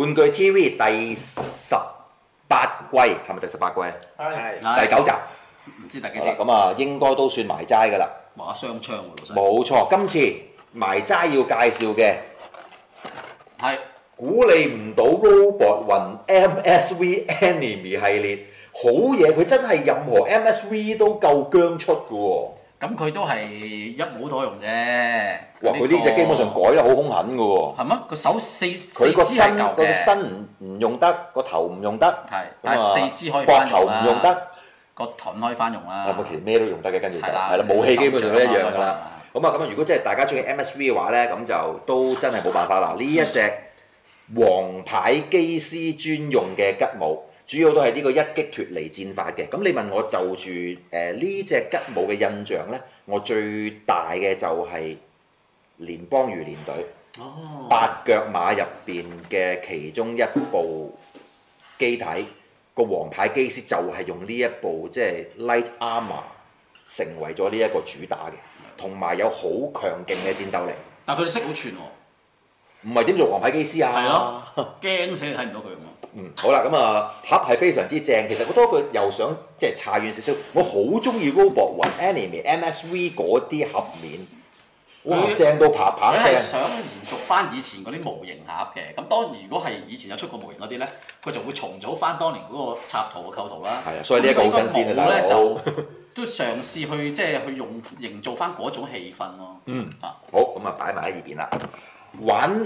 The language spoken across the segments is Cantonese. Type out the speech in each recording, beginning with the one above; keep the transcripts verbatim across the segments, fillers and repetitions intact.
玩具 T V 第十八季係咪第十八季？ 係第九集。 唔知第幾集？ 咁啊，應該都算埋齋㗎啦。 話雙槍喎，老細。 冇錯，今次埋齋要介紹嘅係估你唔到 Robot 雲 M S V Anime 系列，好嘢！佢真係任何 M S V 都夠姜出㗎喎。 咁佢都係一模多用啫。 哇！佢呢隻基本上改得好兇狠㗎喎。 係咩？個手四佢個四肢係身個舊嘅， 身唔唔用得，個頭唔用得。 係，但係四肢可以膊頭翻用啦。 唔用得。 個盾可以翻用啦。 啊，其實咩都用得嘅，跟住就係啦係啦，武器基本上都一樣㗎啦。 啦。 咁啊，咁啊，如果真係大家中意 M S V 嘅話咧，咁就都真係冇辦法啦。呢一隻王牌機師專用嘅吉姆，主要都係呢個一擊脱離戰法嘅。咁你問我就住誒呢隻吉姆嘅印象咧，我最大嘅就係聯邦魚連隊哦。 八腳馬入邊嘅其中一部機體。個王牌機師就係用呢一部即係 Light Armor 成為咗呢一個主打嘅，同埋有好強勁嘅戰鬥力。 但係佢哋識好串喎。 唔係點做王牌機師啊？ 係咯，驚死你睇唔到佢喎。 嗯，好啦，咁啊盒係非常之正。其實我多句又想即係差遠少少，我好中意 Robot 雲 Anime M S V 嗰啲盒面，哇佢正到啪啪佢係聲。 想延續翻以前嗰啲模型盒嘅，咁當然如果係以前有出過模型嗰啲咧，佢就會重組翻當年嗰個插圖嘅構圖啦。 係啊，所以呢一個好新鮮啊，大佬。 咧就都嘗試去即係去用營造翻嗰種氣氛咯。 嗯。 啊， 好，咁啊擺埋喺呢邊啦。玩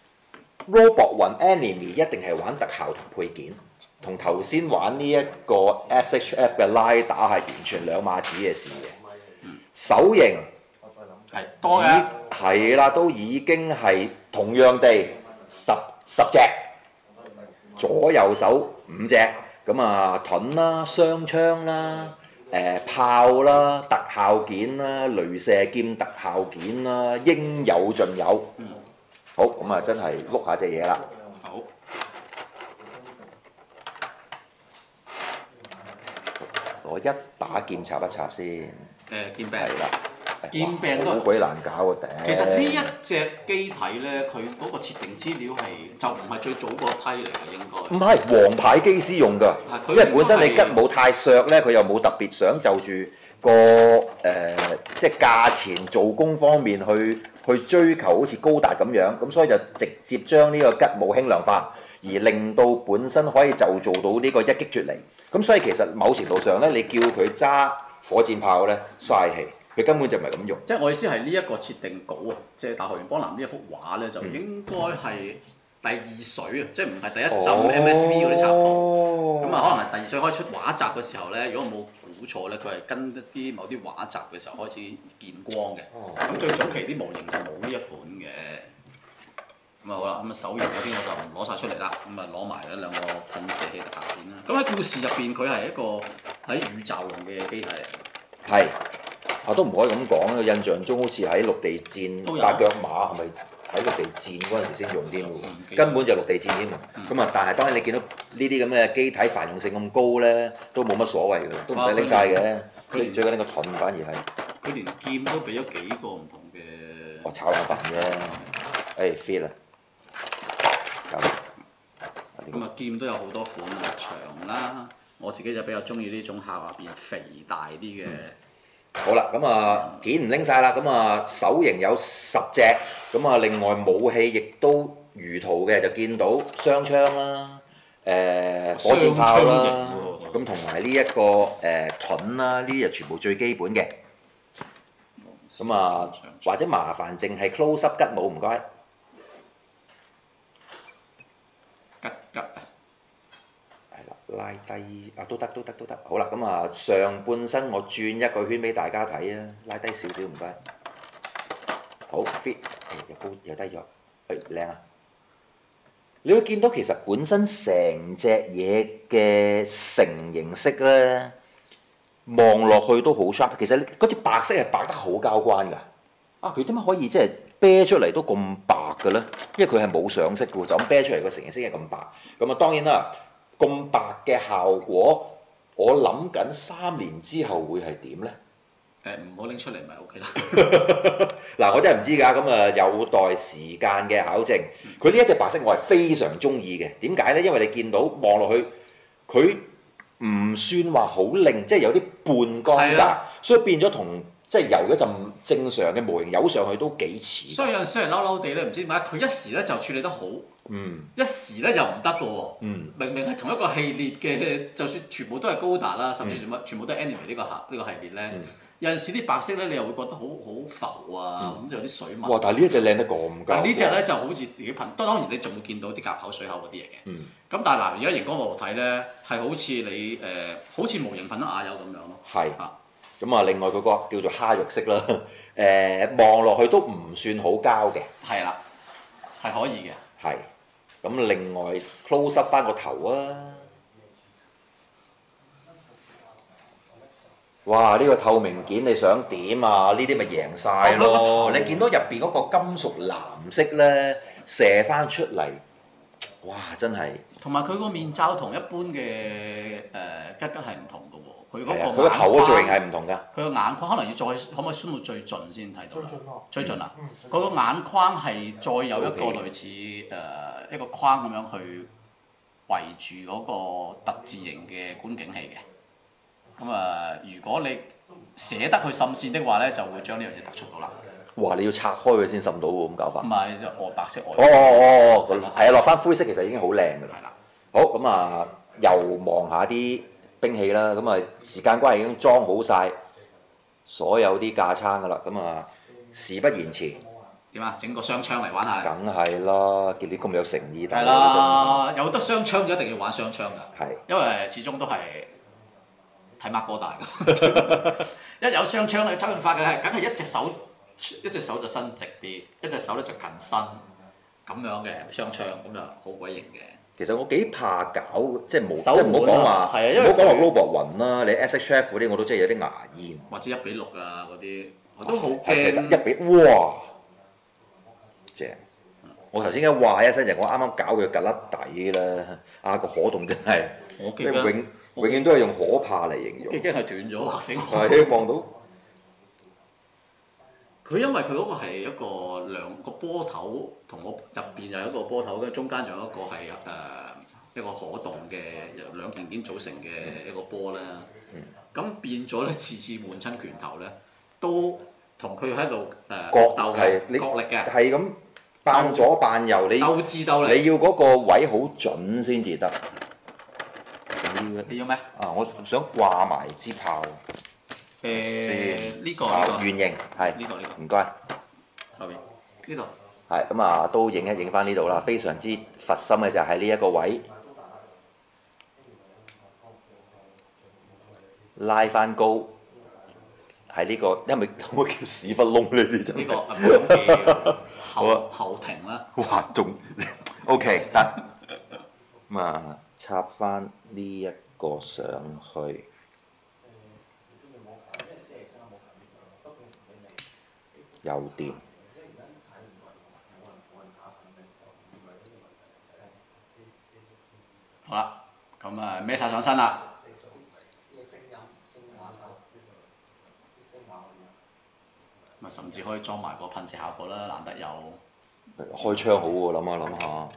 Robot 雲 Anime 一定係玩特效同配件，同頭先玩呢一個 S H F 嘅拉打係完全兩碼子嘅事嘅。 嗯手型係多嘅。 係啦，都已經係同樣地十十隻，左右手五隻，咁啊盾啦、雙槍啦、誒、炮啦、特效件啦、雷射劍特效件啦，應有盡有。 嗯。 好，咁啊真係碌下隻嘢啦。 好。 攞一把劍插一插先。 誒劍柄。 係啦。 劍柄都係好鬼難搞啊！頂。 其實呢一隻機體咧，佢嗰個設定資料係就唔係最早嗰批嚟嘅，應該。 唔係王牌機師用㗎， 係佢因為本身你應該係吉姆太削咧，佢又冇特別想就住個誒、呃，即係價錢做工方面去去追求好似高達咁樣，咁所以就直接將呢個吉姆輕量化，而令到本身可以就做到呢個一擊脱離。咁所以其實某程度上咧，你叫佢揸火箭炮咧嘥氣。佢根本就唔係咁用。 即係我意思係呢一個設定稿啊，即係大學園邦男呢一幅畫咧，就應該係第二水啊，即係唔係第一集 M S V 嗰啲插圖。咁啊、哦，可能係第二水開出畫集嘅時候咧，如果我冇估錯咧，佢係跟一啲某啲畫集嘅時候開始見光嘅。咁、哦、最早期啲模型就冇呢一款嘅。咁啊好啦，咁啊手型嗰啲我就唔攞晒出嚟啦，咁啊攞埋嗰兩個噴射器特效片啦。咁喺故事入邊，佢係一個喺宇宙用嘅機體嚟。 係。啊，都唔可以咁講啦！印象中好似喺陸地戰八腳馬係咪喺陸地戰嗰陣時先用添喎？根本就陸地戰添喎。咁啊、嗯，但係當然你見到呢啲咁嘅機體繁用性咁高咧，都冇乜所謂㗎，都唔使拎晒嘅。佢最緊呢個盾反而係。 佢連劍都俾咗幾個唔同嘅。 我炒冷飯啫，誒 fit 啊！ 咁啊，劍都有好多款啊，長啦，我自己就比較中意呢種下邊肥大啲嘅。嗯好啦，咁啊件唔拎晒啦，咁啊手型有十隻，咁啊另外武器亦都如圖嘅，就見到雙槍啦，誒、呃、火箭炮啦，咁同埋呢一個誒、呃、盾啦，呢啲就全部最基本嘅。咁啊或者麻煩淨係 close up 吉姆唔該。 吉吉啊！ 拉低啊都得都得都得，好啦，咁啊上半身我轉一個圈俾大家睇啊，拉低少少唔該，好 fit，又高又低咗，誒靚啊！你會見到其實本身成隻嘢嘅成形式咧，望落去都好 sharp，其實嗰隻白色係白得好交關㗎，啊佢點解可以即係啤出嚟都咁白嘅咧？因為佢係冇上色嘅喎，就咁啤出嚟個成形式係咁白，咁啊當然啦。咁白嘅效果，我諗緊三年之後會係點呢？ 誒唔好拎出嚟咪 OK 啦。 嗱，我真係唔知㗎，咁啊有待時間嘅考證。佢呢一隻白色我係非常中意嘅，點解咧？因為你見到望落去，佢唔算話好靚，即係有啲半乾係澤， 啊所以變咗同即係由一陣正常嘅模型油上去都幾似。 所以有陣時係嬲嬲地咧，唔知點解佢一時咧就處理得好， 嗯一時咧又唔得嘅喎。 嗯， 明明係同一個系列嘅，就算全部都係高達啦，甚至全部全部都係 anime 呢個系呢個系列咧。 嗯有陣時啲白色咧，你又會覺得好好浮啊，咁就有啲水紋。 哇！但係呢一隻靚得咁夠。 但呢隻咧就好似自己噴，當然你仲會見到啲夾口水口嗰啲嘢嘅。 嗯。 咁但係嗱，而家熒光幕睇咧，係好似你誒、呃，好似模型噴得亞油咁樣咯。 係。 啊。 咁啊，另外佢個叫做蝦肉色啦，誒望落去都唔算好膠嘅。 係啦，係可以嘅。 係。咁另外 close up 翻個頭啊！哇！呢、個透明件你想點啊？呢啲咪贏晒咯！你見到入邊嗰個金屬藍色咧射翻出嚟，哇！真係同埋佢個面罩同一般嘅誒吉吉係唔同嘅喎，佢嗰係啊！佢個個頭嘅造型眼框， 係唔同㗎。 佢個眼框可能要再可唔可以 zoom 到最盡先睇到啦？ 最盡咯最盡啊！ 嗯佢個眼框係再有一個 OK 類似誒、呃一個框咁樣去圍住嗰個特字形嘅觀景器嘅。咁啊、呃，如果你捨得去滲線的話咧，就會將呢樣嘢突出到啦。 哇！你要拆開佢先滲到喎，咁搞法唔。係就外白色外。 哦哦哦，係啊，落翻灰色其實已經好靚㗎啦。 係啦。 好咁啊，又望下啲兵器啦。咁啊，時間關係已經裝好晒所有啲架撐㗎啦。咁啊，事不宜遲， 點啊？整個雙槍嚟玩下。 梗係啦！見你咁有誠意，大係佬啦，有得雙槍就一定要玩雙槍㗎。 係。 因為始終都係睇 Mark 哥大㗎。一有雙槍咧，周潤發嘅係梗係一隻手一隻手就伸直啲，一隻手咧就近身咁樣嘅雙槍，咁就好鬼型嘅。 其實我幾怕搞，即係冇，即手係唔好講話， 係啊因為唔好講話佢 robot 雲啦。你 S H F 嗰啲我都真係有啲牙煙。 或者一比六啊嗰啲，我都好係其實驚。 一比哇正！我頭先一話一聲就我啱啱搞佢嘅甩底啦，啊個可動真係，即係我記得永永遠都係用可怕嚟形容。 驚係斷咗，嚇死我！ 係望到佢因為佢嗰個係一個兩個波頭，同我入邊又有一個波頭，跟住中間仲有一個係誒、呃、一個可動嘅由兩件件組成嘅一個波啦。咁、嗯、變咗咧，次次換親拳頭咧，都同佢喺度誒角鬥係你嘅角力嘅係咁扮左扮右，你鬥智鬥力。 你要嗰個位好準先至得。 你要咩？ 啊！我想掛埋支炮。 誒呢個啊呢個圓形係呢個呢個唔該。 後邊呢度係咁啊，都影一影翻呢度啦，非常之佛心嘅就係呢一個位，拉翻高，喺呢、個，因為可唔可以叫屎忽窿呢啲真係？ 呢個唔好咁叫好啊後後庭啦。 哇，仲 OK 得，咁啊插翻呢一個上去，有電。 好啦，咁啊孭晒上身啦。咁啊，甚至可以裝埋個噴射效果啦，難得有。 開槍好喎，諗下諗下。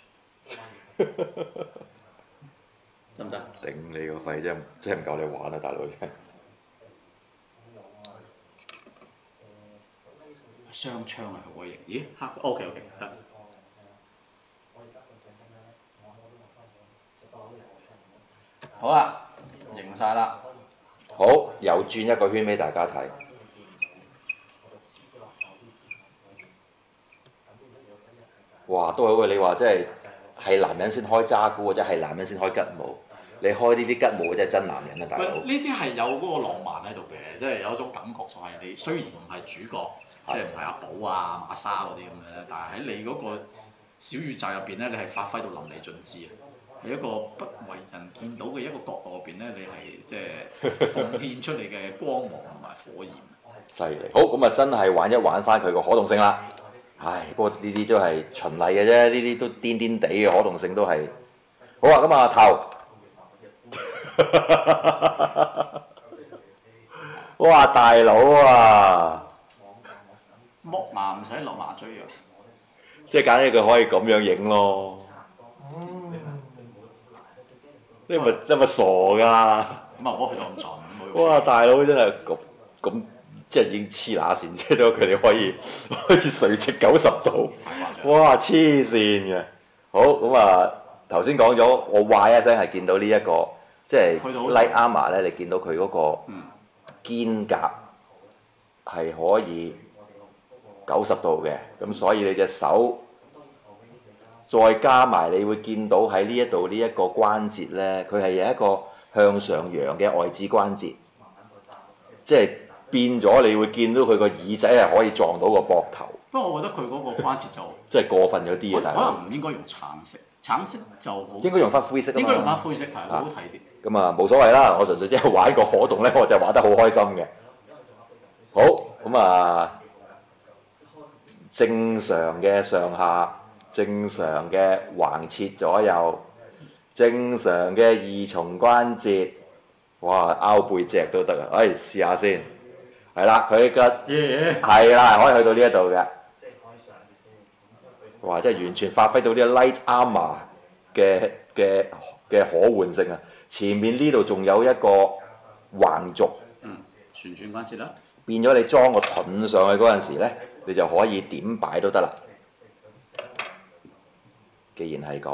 得唔得？ 頂你個肺真係真係唔夠你玩啊，大佬真係。 雙槍啊，好鬼型！咦？黑 OK OK 得。好啦，型晒啦。 好，又轉一個圈俾大家睇。哇，都係喎！你話即係係男人先開渣古，或者係男人先開吉姆。你開呢啲吉姆真係真男人啊，大喂， 佬。 呢啲係有嗰個浪漫喺度嘅，即係有一種感覺，就係你雖然唔係主角，即係唔係阿寶啊、馬莎嗰啲咁嘅咧，但係喺你嗰個小宇宙入邊咧，你係發揮到淋漓盡致啊！係一個不為人見到嘅一個角落入邊咧，你係即係奉獻出嚟嘅光芒同埋火焰。 犀利。好，咁啊真係玩一玩翻佢個可動性啦。唉，不過呢啲都係循例嘅啫，呢啲都癲癲地嘅可動性都係。好啊，咁啊頭。 哇！大佬啊， 剝牙唔使落麻醉藥。 即係簡直佢可以咁樣影咯。你咪你咪傻㗎！ 咁啊，唔好去到咁盡。 哇！大佬真係咁咁，即係已經黐乸線，即係到佢哋可以可以垂直九十度。哇！黐線嘅。好咁啊，頭先講咗，我哇一聲係見到呢、這、一個，即係 Light Armour 咧，你見到佢嗰個肩胛係可以九十度嘅，咁所以你隻手再加埋，你會見到喺呢一度呢一個關節咧，佢係有一個向上揚嘅外置關節，即係變咗你會見到佢個耳仔係可以撞到個膊頭。 不過我覺得佢嗰個關節就即係過分咗啲啊！大可佬能唔應該用橙色，橙色就好。 應該用翻灰色啊嘛。 應該用翻灰色係好好睇啲。 咁啊冇所謂啦，我純粹即係玩個可動咧，我就玩得好開心嘅。好咁啊，正常嘅上下，正常嘅橫切左右，正常嘅二重關節，哇拗背脊都得啊！誒試下先，係啦，佢嘅係啦，可以去到呢一度嘅。哇！真係完全發揮到呢個 Light Armour 嘅嘅嘅可換性啊！前面呢度仲有一個橫軸， 嗯，旋轉關節啦。 變咗你裝個盾上去嗰陣時咧，你就可以點擺都得啦。既然係咁，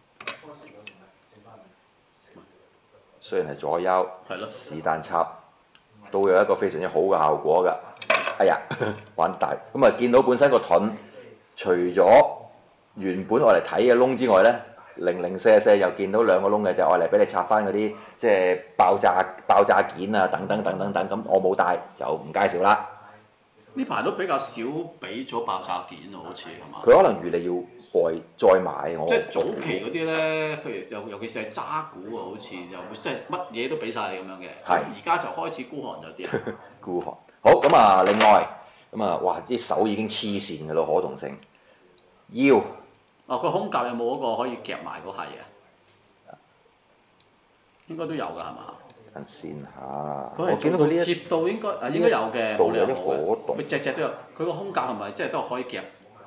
雖然係左右， 係咯， 是但插都有一個非常之好嘅效果㗎。哎呀，玩大咁啊！見到本身個盾。除咗原本我嚟睇嘅窿之外咧，零零舍舍又見到兩個窿嘅，就係愛嚟俾你插翻嗰啲即係爆炸爆炸件啊等等等等等，咁我冇帶就唔介紹啦。 呢排都比較少俾咗爆炸件喎，好似係嘛？ 佢可能預你要外再買我。 即係早期嗰啲咧，譬如尤尤其是係渣古啊，好似就即係乜嘢都俾晒你咁樣嘅。 係。 而家就開始孤寒咗啲。 孤寒。好咁啊，另外。咁啊，哇！啲手已經黐線嘅咯，可動性。腰。 哦，個胸甲有冇嗰個可以夾埋嗰下嘢？應該都有㗎，係嘛？ 等先嚇。 我見到佢呢貼到應該啊，應該有嘅，冇理由冇嘅。佢隻隻都有，佢個胸甲係咪即係都可以夾？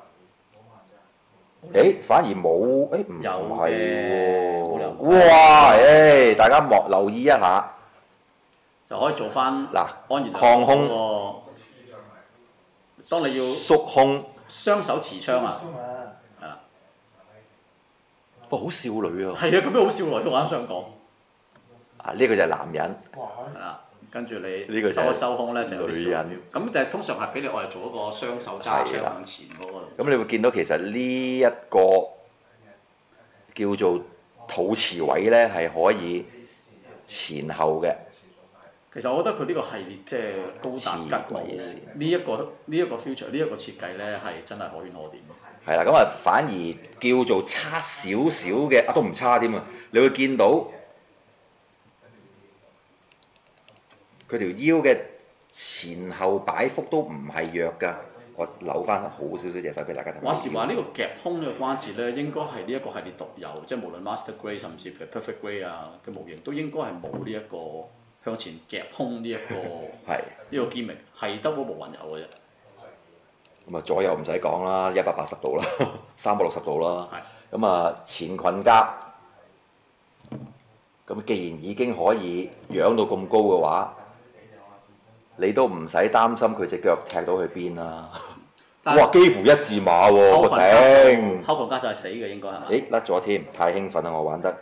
誒，反而冇，誒唔係喎。 哇！ 誒，大家莫留意一下。 就可以做翻嗱， 安然抗胸。 當你要縮胸， 雙手持槍啊，係啦。 哇！好少女啊！ 係啊，咁樣好少女，我啱想講。 啊！呢個就係男人。 係啦，跟住你收一收胸咧，就有啲女人。咁就係通常係俾你愛嚟做一個雙手揸槍向前嗰個。 咁你會見到其實呢一個叫做肚臍位咧，係可以前後嘅。 其實我覺得佢呢個系列即係高達吉姆呢一個呢一個 feature 呢一個設計咧係真係可圈可點。 係啦，咁啊反而叫做差少少嘅啊都唔差添啊！你會見到佢條腰嘅前後擺幅都唔係弱㗎。我扭翻好少少隻手俾大家睇。 話時話呢個夾胸呢個關節咧，應該係呢一個系列獨有，即係無論 Master Grade 甚至譬如 Perfect Grade 啊嘅模型，都應該係冇呢一個。向前夾胸呢一個呢個 gimmick 係得嗰部雲有嘅啫。 咁啊左右唔使講啦，一百八十度啦，三百六十度啦。咁啊前裙甲，咁既然已經可以養到咁高嘅話，你都唔使擔心佢隻腳踢到去邊啦。哇！幾乎一字馬喎，我頂。 後裙甲就係死嘅應該係嘛？ 誒甩咗添，太興奮啦！我玩得。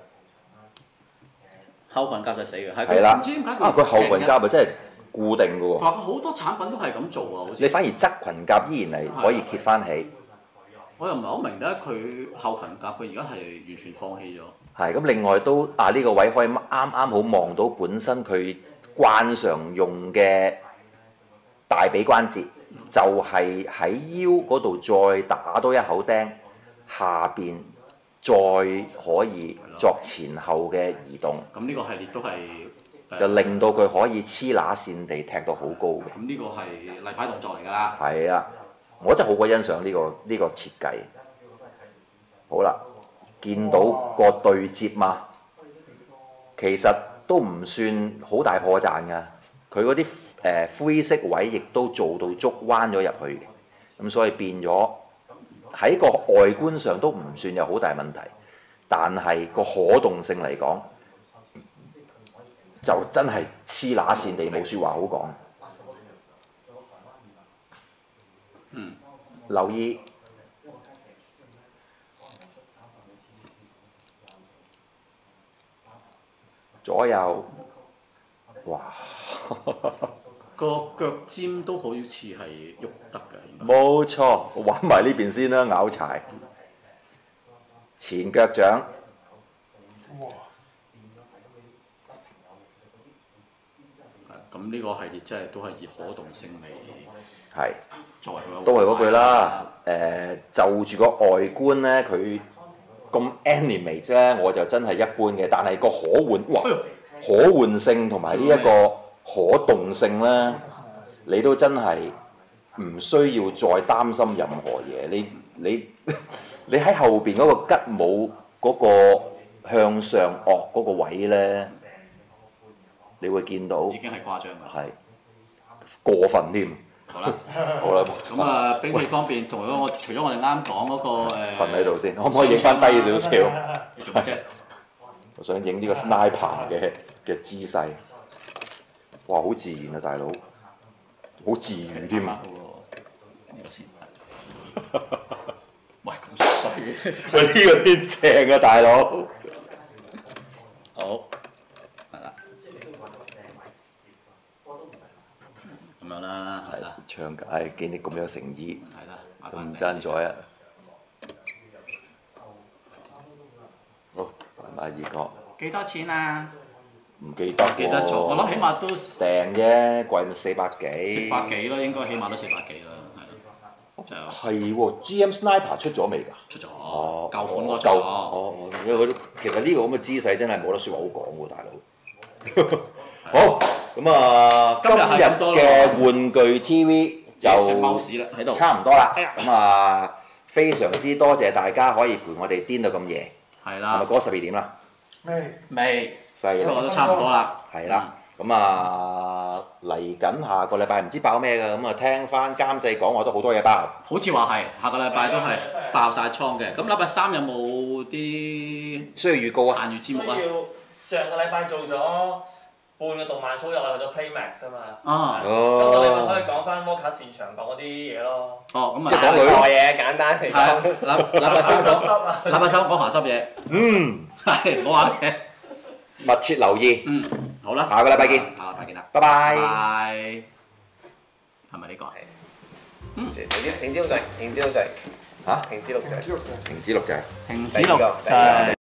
後裙甲就死嘅，係佢唔知點解啊！佢後裙甲咪真係固定嘅喎。 話佢好多產品都係咁做啊，好似。 你反而側裙甲依然係可以揭翻起。 我又唔係好明咧，佢後裙甲佢而家係完全放棄咗。 係咁，另外都啊呢、呢個位可以啱啱好望到本身佢慣常用嘅大髀關節，就係喺腰嗰度再打多一口釘，下邊。再可以作前後嘅移動， 咁呢個系列都係就令到佢可以黐乸線地踢到好高嘅。 咁呢個係例牌動作嚟㗎啦。 係啊，我真係好鬼欣賞呢個呢個設計。好啦，見到個對接嘛，其實都唔算好大破綻㗎。佢嗰啲誒灰色位亦都做到足彎咗入去嘅，咁所以變咗喺個外觀上都唔算有好大問題，但係個可動性嚟講就真係黐乸線地冇説話好講。 嗯， 留意左右，哇！ 個腳尖都好似係喐得嘅，應該。 冇錯，玩埋呢邊先啦，拗柴。前腳掌， 咁呢個系列真係都係以可動性嚟係作為個。 都係嗰句啦。誒、就住個外觀咧，佢咁 animate 啫，我就真係一般嘅。但係個可換，哇！可換性同埋呢一個可動性咧，你都真係唔需要再擔心任何嘢。你你你喺後邊嗰個吉姆嗰個向上惡嗰個位咧，你會見到已經係誇張㗎。 係過分添。 好啦， 好啦， 咁啊，兵器方面，同咗我除咗我哋啱講嗰個誒。 瞓喺度先，可唔可以影翻低少少？ 你做乜啫？ 我想影呢個 sniper 嘅嘅姿勢。哇！好自然啊，大佬，好自如添。 呢個先。喂，咁衰嘅。 喂，呢個先正啊，大佬。 好，係啦。咁樣啦，係啦。 唱緊，唉，見你咁有誠意， 係啦，麻都唔煩你爭在啊。好，慢慢二角。 幾多錢啊？ 唔記得喎。 記得咗，我諗起碼都訂啫，貴咪四百幾。 四百幾咯，應該起碼都四百幾啦，係咯。就係喎，G M Sniper 出咗未㗎？ 出咗， 哦， 舊款嗰舊咗。 哦，因為嗰啲其實呢個咁嘅姿勢真係冇得説話好講喎，大佬。好，咁啊，今今日係咁多日嘅玩具 T V 就隻貓屎啦喺度差唔多啦。咁啊，非常之多謝大家可以陪我哋癲到咁夜，係咪係啦， 過十二點啦？ 未未， 犀利不過都差唔多啦。 係啦。咁啊，嚟緊下個禮拜唔知爆咩㗎，咁啊聽翻監製講話都好多嘢爆。 好似話係下個禮拜都係爆晒倉嘅。咁禮拜三有冇啲需要預告啊？ 閒餘節目啊？ 要上個禮拜做咗半個動漫 show，又去咗 Playmax 啊嘛。 啊， 今個禮拜可以哦。 講翻摩卡擅長講嗰啲嘢咯。 哦，咁啊， 即係講女傻嘢，簡單嚟係啊講。 禮禮拜三講， 濕啊！ 禮拜三講鹹濕嘢， 嗯， 係冇玩嘅。 密切留意， 嗯，好啦， 下個禮拜見， 下個禮拜見啦， 拜拜拜。 拜。係咪呢個？ 停止停止錄製，停止錄製， 嚇？ 停止錄製。 知道嘅。 停止錄製。 停止錄製。